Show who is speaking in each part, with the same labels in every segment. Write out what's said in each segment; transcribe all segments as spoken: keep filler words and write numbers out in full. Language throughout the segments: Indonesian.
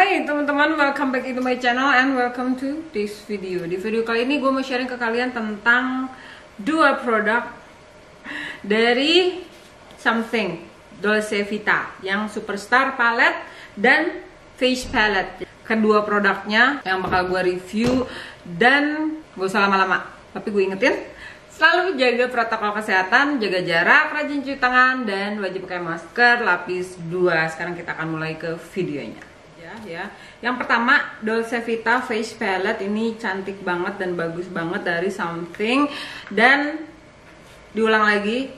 Speaker 1: Hai teman-teman, welcome back into my channel and welcome to this video. Di video kali ini gue mau sharing ke kalian tentang dua produk dari Something Dolce Vita, yang Superstar Palette dan Face Palette. Kedua produknya yang bakal gue review, dan gak usah lama-lama, tapi gue ingetin selalu jaga protokol kesehatan, jaga jarak, rajin cuci tangan, dan wajib pakai masker lapis dua. Sekarang kita akan mulai ke videonya. Ya, yang pertama Dolce Vita Face Palette. Ini cantik banget dan bagus banget dari Something, dan diulang lagi.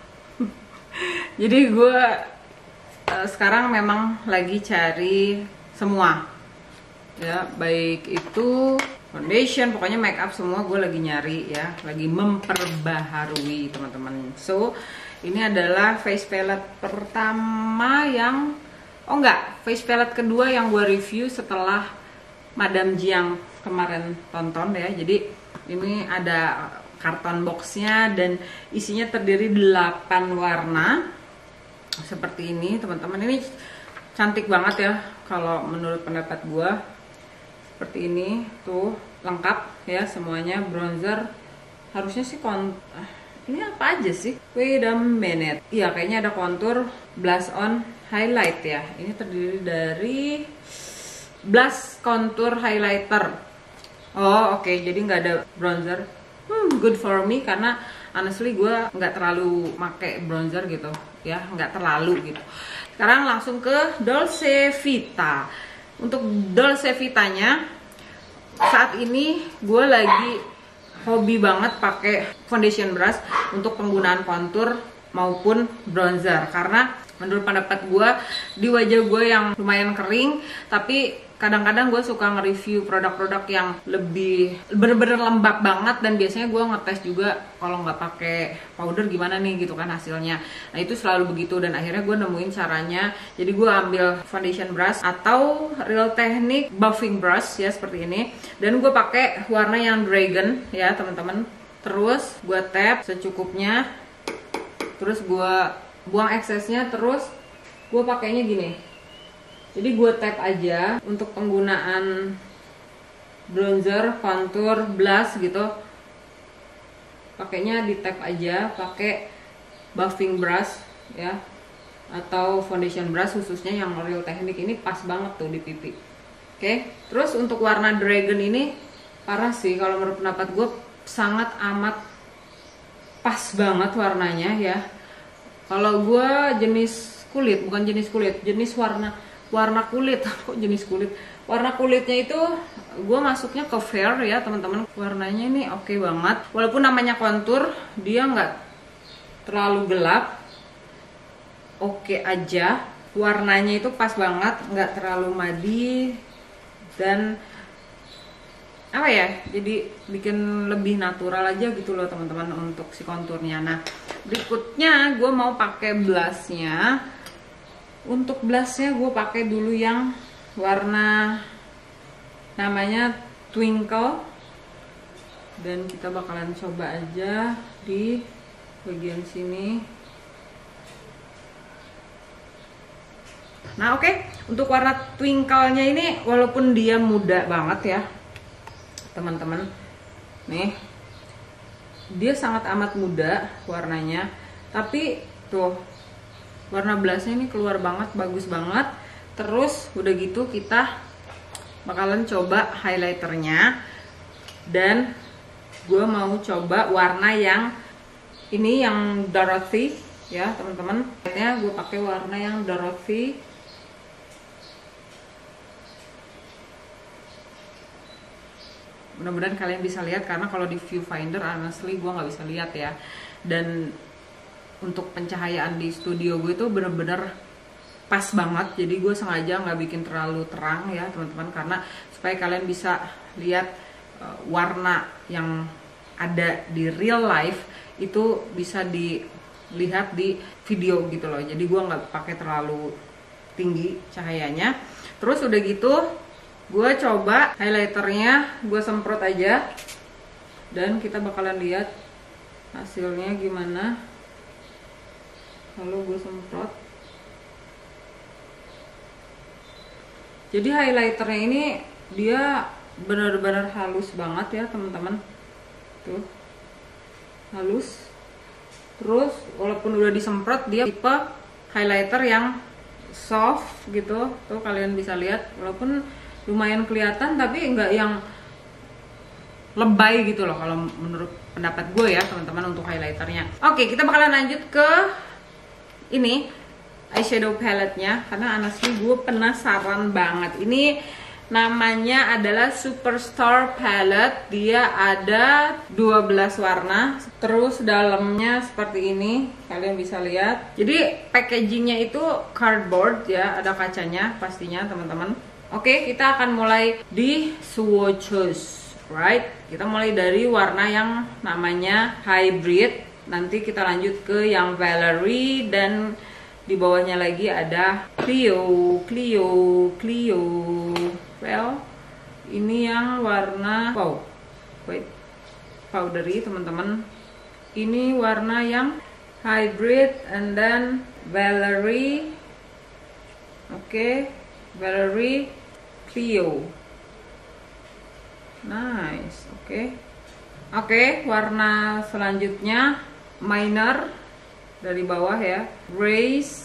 Speaker 1: Jadi gue uh, sekarang memang lagi cari semua, ya, baik itu foundation, pokoknya make up semua gue lagi nyari, ya, lagi memperbaharui teman-teman. So ini adalah face palette pertama yang oh enggak, face palette kedua yang gue review setelah Madame Jiang kemarin tonton, ya. Jadi ini ada karton boxnya dan isinya terdiri delapan warna seperti ini teman-teman. Ini cantik banget ya kalau menurut pendapat gue. Seperti ini tuh, lengkap ya semuanya. Bronzer harusnya sih kon ini apa aja sih? Wait a minute. Iya, kayaknya ada kontur, blush on, highlight ya. Ini terdiri dari blush, contour, highlighter. Oh oke, okay. Jadi nggak ada bronzer. Hmm, good for me karena honestly gue nggak terlalu make bronzer gitu, ya, nggak terlalu gitu. Sekarang langsung ke Dolce Vita. Untuk Dolce Vitanya saat ini gue lagi hobi banget pakai foundation brush untuk penggunaan kontur maupun bronzer, karena menurut pendapat gue di wajah gue yang lumayan kering, tapi kadang-kadang gue suka nge-review produk-produk yang lebih bener-bener lembab banget, dan biasanya gue ngetes juga kalau nggak pakai powder gimana nih gitu kan hasilnya. Nah itu selalu begitu, dan akhirnya gue nemuin caranya. Jadi gue ambil foundation brush atau Real Technique buffing brush ya seperti ini, dan gue pakai warna yang dragon ya teman-teman. Terus gue tap secukupnya, terus gue buang eksesnya, terus gue pakainya gini. Jadi gue tap aja untuk penggunaan bronzer, contour, blush gitu. Pakainya di tap aja, pakai buffing brush ya, atau foundation brush khususnya yang Real Technique ini pas banget tuh di pipi. Oke, terus untuk warna dragon ini parah sih kalau menurut pendapat gue, sangat amat pas banget warnanya ya. Kalau gue jenis kulit, bukan jenis kulit, jenis warna warna kulit, kok jenis kulit, warna kulitnya itu gue masuknya ke fair ya teman-teman. Warnanya ini oke okay banget, walaupun namanya kontur, dia nggak terlalu gelap, oke okay aja. Warnanya itu pas banget, nggak terlalu madi, dan apa ya, jadi bikin lebih natural aja gitu loh teman-teman untuk si konturnya. Nah berikutnya gue mau pakai blushnya. Untuk blushnya gue pakai dulu yang warna namanya Twinkle, dan kita bakalan coba aja di bagian sini. Nah oke, okay. Untuk warna Twinkle-nya ini walaupun dia muda banget ya teman-teman, nih dia sangat amat muda warnanya, tapi tuh warna blushnya ini keluar banget, bagus banget. Terus udah gitu kita bakalan coba highlighternya, dan gue mau coba warna yang ini, yang Dorothy ya teman-teman. Akhirnya gue pakai warna yang Dorothy. Mudah-mudahan kalian bisa lihat, karena kalau di viewfinder honestly gue nggak bisa lihat ya. Dan untuk pencahayaan di studio gue itu bener-bener pas banget, jadi gue sengaja nggak bikin terlalu terang ya teman-teman, karena supaya kalian bisa lihat uh, warna yang ada di real life itu bisa dilihat di video gitu loh. Jadi gue nggak pakai terlalu tinggi cahayanya. Terus udah gitu gue coba highlighternya, gue semprot aja, dan kita bakalan lihat hasilnya gimana. Lalu gue semprot. Jadi highlighternya ini dia benar-benar halus banget ya teman-teman. Tuh, halus. Terus walaupun udah disemprot, dia tipe highlighter yang soft gitu. Tuh kalian bisa lihat, walaupun lumayan kelihatan tapi enggak yang lebay gitu loh kalau menurut pendapat gue ya teman-teman untuk highlighternya. Oke, kita bakalan lanjut ke ini eyeshadow palette-nya, karena honestly gue penasaran banget. Ini namanya adalah Superstar Palette. Dia ada dua belas warna. Terus dalamnya seperti ini, kalian bisa lihat. Jadi packagingnya itu cardboard ya, ada kacanya pastinya teman-teman. Oke, kita akan mulai di swatches, right? Kita mulai dari warna yang namanya Hybrid. Nanti kita lanjut ke yang Valerie, dan di bawahnya lagi ada Clio, Clio, Clio. Well, ini yang warna wow, wait, powdery teman-teman. Ini warna yang Hybrid, and then Valerie. Oke, okay. Valerie, Clio. Nice, oke. Okay. Oke, okay, warna selanjutnya Minor dari bawah ya, Race.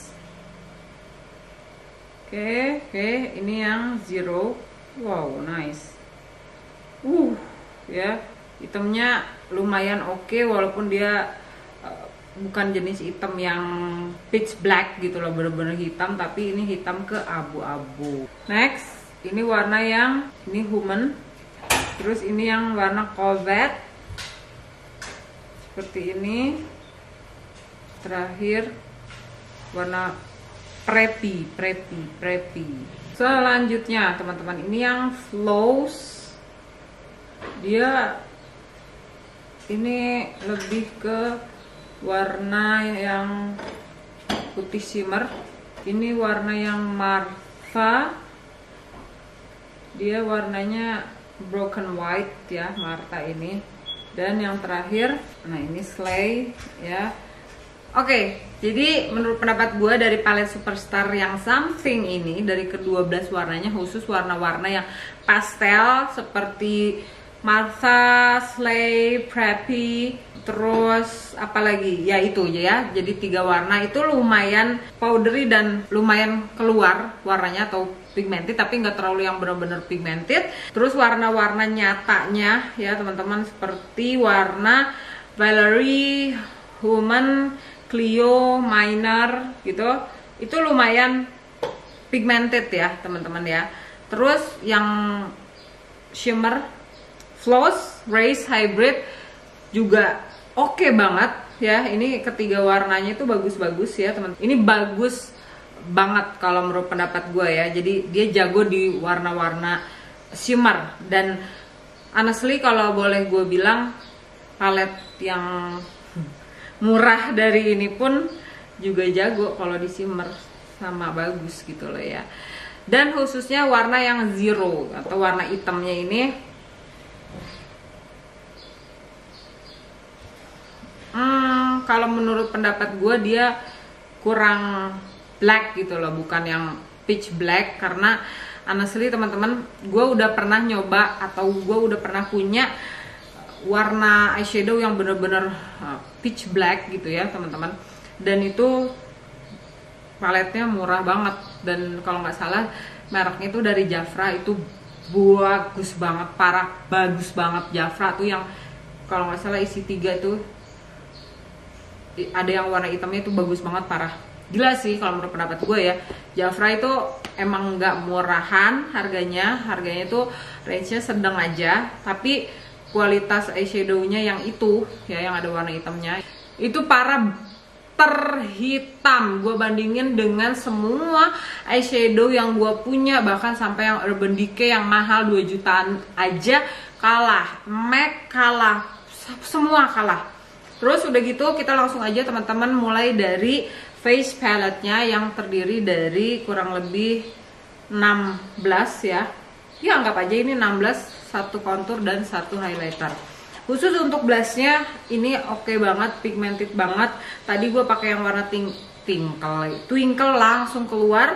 Speaker 1: Oke, okay, oke, okay. Ini yang Zero. Wow, nice. Uh, ya, hitamnya lumayan oke, okay, walaupun dia uh, bukan jenis hitam yang pitch black gitu loh, bener-bener hitam, tapi ini hitam ke abu-abu. Next, ini warna yang ini Human. Terus ini yang warna Covet. Seperti ini. Terakhir warna Preppy, Preppy, Preppy. Selanjutnya teman-teman, ini yang Flows. Dia ini lebih ke warna yang putih shimmer. Ini warna yang Martha. Dia warnanya broken white ya, Martha ini. Dan yang terakhir, nah ini Slay ya. Oke, jadi menurut pendapat gue dari palette Superstar yang Something ini, dari kedua belas warnanya, khusus warna-warna yang pastel seperti Martha, Slay, Preppy, terus apalagi ya itu ya. Jadi tiga warna itu lumayan powdery dan lumayan keluar warnanya atau pigmented, tapi nggak terlalu yang benar-benar pigmented. Terus warna-warna nyatanya ya teman-teman, seperti warna Valerie, Human, Clio, Minor gitu, itu lumayan pigmented ya teman-teman ya. Terus yang shimmer, Floss, Race, Hybrid juga oke okay banget ya. Ini ketiga warnanya itu bagus-bagus ya teman. Ini bagus banget kalau menurut pendapat gue ya. Jadi dia jago di warna-warna shimmer, dan honestly kalau boleh gue bilang, palette yang murah dari ini pun juga jago kalau di shimmer, sama bagus gitu loh ya. Dan khususnya warna yang Zero atau warna hitamnya ini, hmm, kalau menurut pendapat gue dia kurang black gitu loh, bukan yang pitch black. Karena honestly teman-teman, gue udah pernah nyoba atau gue udah pernah punya warna eyeshadow yang bener-bener pitch black gitu ya teman-teman, dan itu paletnya murah banget, dan kalau nggak salah mereknya itu dari Jafra. Itu bagus banget, parah bagus banget. Jafra tuh yang kalau nggak salah isi tiga itu ada yang warna hitamnya itu bagus banget, parah gila sih kalau menurut pendapat gue ya. Jafra itu emang nggak murahan harganya, harganya itu range-nya sedang aja, tapi kualitas eyeshadownya yang itu ya, yang ada warna hitamnya itu parah terhitam. Gue bandingin dengan semua eyeshadow yang gue punya, bahkan sampai yang Urban Decay yang mahal dua jutaan aja kalah, MAC kalah, semua kalah. Terus udah gitu kita langsung aja teman-teman mulai dari face palette-nya yang terdiri dari kurang lebih enam belas ya. Ya anggap aja ini enam belas, satu contour dan satu highlighter. Khusus untuk blushnya ini oke okay banget, pigmented banget. Tadi gue pakai yang warna ting twinkle, twinkle langsung keluar.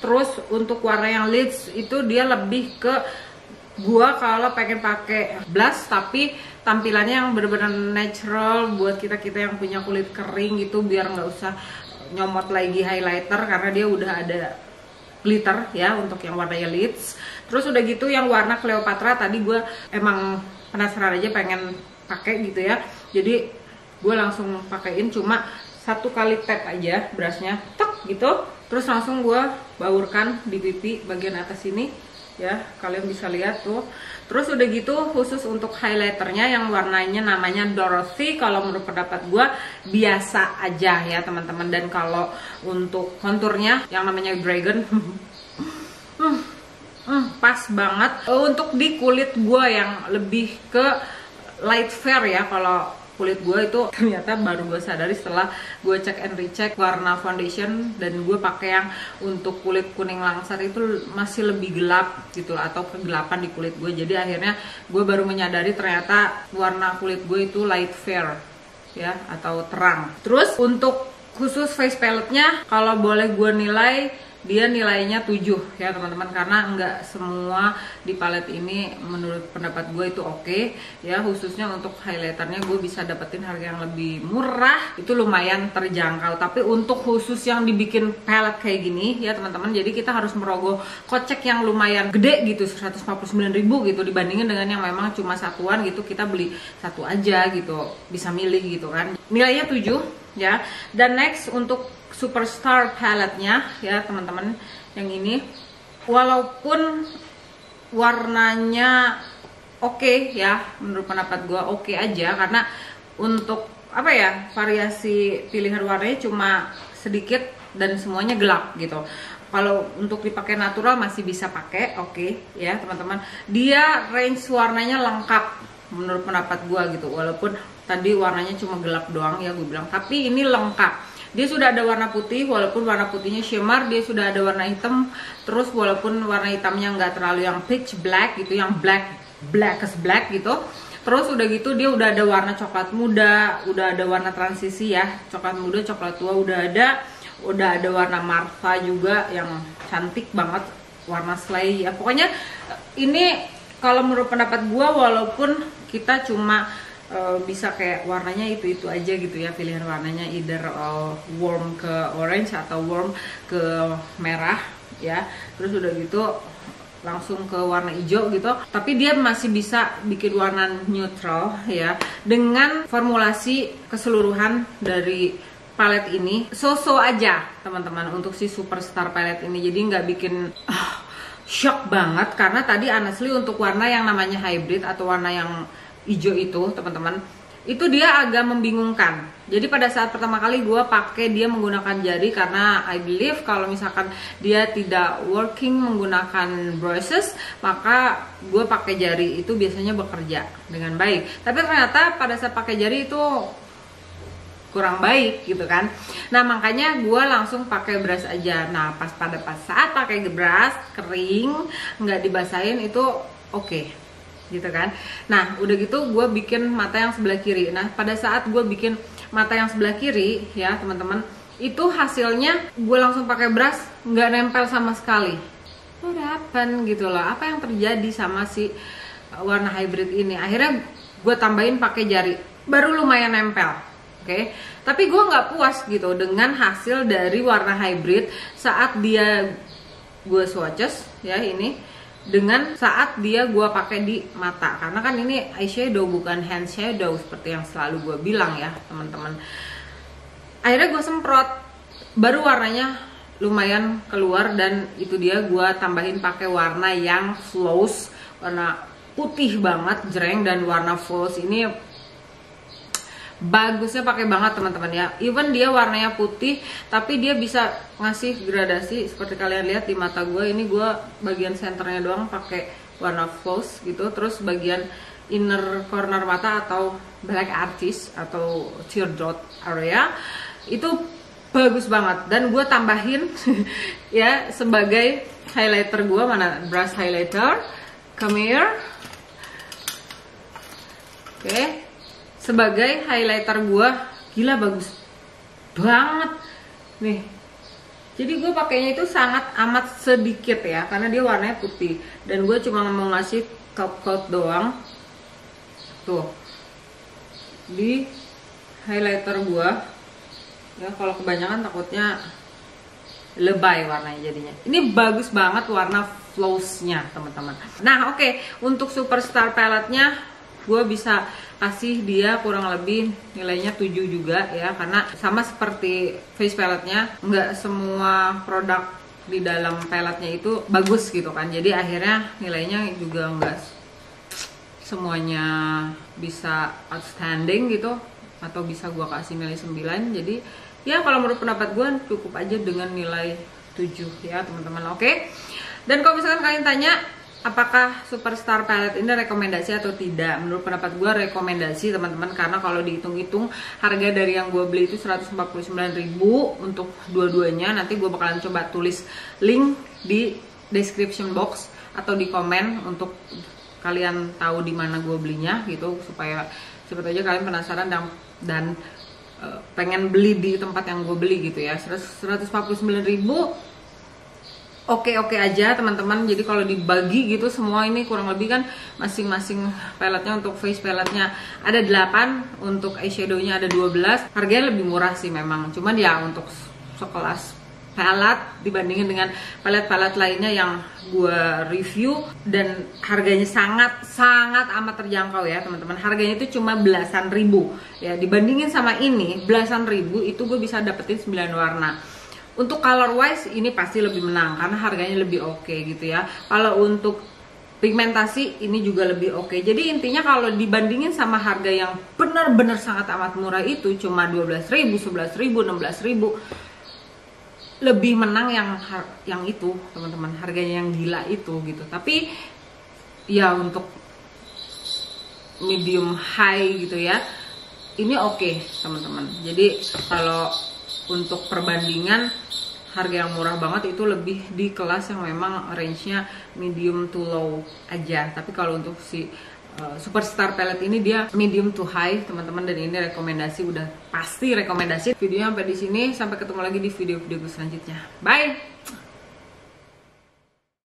Speaker 1: Terus untuk warna yang lids itu dia lebih ke gua kalau pengen pakai blush tapi tampilannya yang benar-benar natural buat kita-kita yang punya kulit kering gitu, biar nggak usah nyomot lagi highlighter karena dia udah ada glitter ya untuk yang warnanya lids. Terus udah gitu yang warna Cleopatra tadi gue emang penasaran aja pengen pakai gitu ya, jadi gue langsung pakein cuma satu kali tap aja brushnya, tek gitu, terus langsung gue baurkan di pipi bagian atas ini ya, kalian bisa lihat tuh. Terus udah gitu khusus untuk highlighternya yang warnanya namanya Dorothy, kalau menurut pendapat gue biasa aja ya teman-teman. Dan kalau untuk konturnya yang namanya Dragon hmm, hmm, pas banget untuk di kulit gue yang lebih ke light fair ya. Kalau kulit gue itu ternyata baru gue sadari setelah gue cek and recheck warna foundation, dan gue pakai yang untuk kulit kuning langsat itu masih lebih gelap gitu atau kegelapan di kulit gue. Jadi akhirnya gue baru menyadari ternyata warna kulit gue itu light fair ya atau terang. Terus untuk khusus face palette-nya kalau boleh gue nilai, dia nilainya tujuh ya teman-teman, karena nggak semua di palet ini menurut pendapat gue itu oke okay, ya. Khususnya untuk highlighternya gue bisa dapetin harga yang lebih murah, itu lumayan terjangkau. Tapi untuk khusus yang dibikin palet kayak gini ya teman-teman, jadi kita harus merogoh kocek yang lumayan gede gitu, seratus empat puluh sembilan ribu gitu, dibandingin dengan yang memang cuma satuan gitu, kita beli satu aja gitu, bisa milih gitu kan. Nilainya tujuh ya. Dan next untuk Superstar palette-nya ya teman-teman, yang ini walaupun warnanya oke okay, ya menurut pendapat gue oke okay aja, karena untuk apa ya, variasi pilihan warnanya cuma sedikit dan semuanya gelap gitu. Kalau untuk dipakai natural masih bisa pakai oke okay, ya teman-teman. Dia range warnanya lengkap menurut pendapat gue gitu, walaupun tadi warnanya cuma gelap doang ya gue bilang, tapi ini lengkap. Dia sudah ada warna putih, walaupun warna putihnya shimmer. Dia sudah ada warna hitam, terus walaupun warna hitamnya nggak terlalu yang pitch black gitu, yang black black as black gitu. Terus udah gitu dia udah ada warna coklat muda, udah ada warna transisi ya, coklat muda, coklat tua udah ada, udah ada warna Martha juga yang cantik banget, warna slay ya. Pokoknya ini kalau menurut pendapat gua, walaupun kita cuma Uh, bisa kayak warnanya itu-itu aja gitu ya, pilihan warnanya either uh, warm ke orange atau warm ke merah ya. Terus udah gitu langsung ke warna hijau gitu, tapi dia masih bisa bikin warna neutral ya, dengan formulasi keseluruhan dari palet ini so-so aja teman-teman untuk si Superstar palet ini. Jadi nggak bikin uh, shock banget, karena tadi honestly untuk warna yang namanya hybrid atau warna yang hijau itu teman-teman, itu dia agak membingungkan. Jadi pada saat pertama kali gue pakai dia menggunakan jari, karena I believe kalau misalkan dia tidak working menggunakan brushes, maka gue pakai jari itu biasanya bekerja dengan baik. Tapi ternyata pada saat pakai jari itu kurang baik gitu kan. Nah makanya gue langsung pakai brush aja. Nah pas pada pas saat pakai brush kering nggak dibasahin itu oke okay, gitu kan. Nah udah gitu gue bikin mata yang sebelah kiri. Nah pada saat gue bikin mata yang sebelah kiri ya teman-teman, itu hasilnya gue langsung pakai brush nggak nempel sama sekali. What happened gitu loh, apa yang terjadi sama si warna hybrid ini. Akhirnya gue tambahin pakai jari, baru lumayan nempel. Oke, okay? Tapi gue nggak puas gitu dengan hasil dari warna hybrid saat dia gue swatches ya ini, dengan saat dia gue pakai di mata, karena kan ini eyeshadow bukan hand shadow seperti yang selalu gue bilang ya teman-teman. Akhirnya gue semprot, baru warnanya lumayan keluar, dan itu dia gue tambahin pakai warna yang flows, warna putih banget jreng, dan warna flows ini bagusnya pakai banget teman-teman ya. Even dia warnanya putih tapi dia bisa ngasih gradasi seperti kalian lihat di mata gue ini. Gue bagian senternya doang pakai warna flows gitu, terus bagian inner corner mata atau black artist atau teardrop area itu bagus banget. Dan gue tambahin ya sebagai highlighter gue, mana brush highlighter, come here. Oke okay. Sebagai highlighter gue, gila bagus banget nih. Jadi gue pakainya itu sangat amat sedikit ya, karena dia warnanya putih. Dan gue cuma mau ngasih coat doang. Tuh. Di highlighter gue. Ya kalau kebanyakan takutnya lebay warnanya jadinya. Ini bagus banget warna flawsnya teman-teman. Nah oke, okay. Untuk Superstar palette-nya gue bisa kasih dia kurang lebih nilainya tujuh juga ya, karena sama seperti face palette-nya, nggak semua produk di dalam palette-nya itu bagus gitu kan. Jadi akhirnya nilainya juga nggak semuanya bisa outstanding gitu, atau bisa gue kasih nilai sembilan. Jadi ya kalau menurut pendapat gue cukup aja dengan nilai tujuh ya teman-teman. Oke okay? Dan kalau misalkan kalian tanya apakah Superstar palette ini rekomendasi atau tidak, menurut pendapat gue rekomendasi teman-teman, karena kalau dihitung-hitung harga dari yang gue beli itu seratus empat puluh sembilan ribu untuk dua-duanya. Nanti gue bakalan coba tulis link di description box atau di komen untuk kalian tahu di mana gue belinya gitu, supaya siapa tahu aja kalian penasaran dan, dan uh, pengen beli di tempat yang gue beli gitu ya. Seratus empat puluh sembilan ribu oke-oke aja teman-teman. Jadi kalau dibagi gitu semua ini kurang lebih kan masing-masing palette-nya, untuk face palette-nya ada delapan, untuk eyeshadow-nya ada dua belas. Harganya lebih murah sih memang, cuman ya untuk sekelas palette dibandingin dengan palette-palette lainnya yang gue review, dan harganya sangat-sangat amat terjangkau ya teman-teman. Harganya itu cuma belasan ribu ya, dibandingin sama ini belasan ribu itu gue bisa dapetin sembilan warna. Untuk color wise ini pasti lebih menang karena harganya lebih oke okay, gitu ya. Kalau untuk pigmentasi ini juga lebih oke okay. Jadi intinya kalau dibandingin sama harga yang benar-benar sangat amat murah itu cuma dua belas ribu, sebelas ribu, enam belas ribu, lebih menang yang yang itu teman-teman, harganya yang gila itu gitu. Tapi ya untuk medium high gitu ya, ini oke okay, teman-teman. Jadi kalau untuk perbandingan harga yang murah banget itu lebih di kelas yang memang range-nya medium to low aja. Tapi kalau untuk si uh, Superstar palette ini dia medium to high teman-teman, dan ini rekomendasi, udah pasti rekomendasi. Videonya sampai di sini, sampai ketemu lagi di video-video selanjutnya. Bye.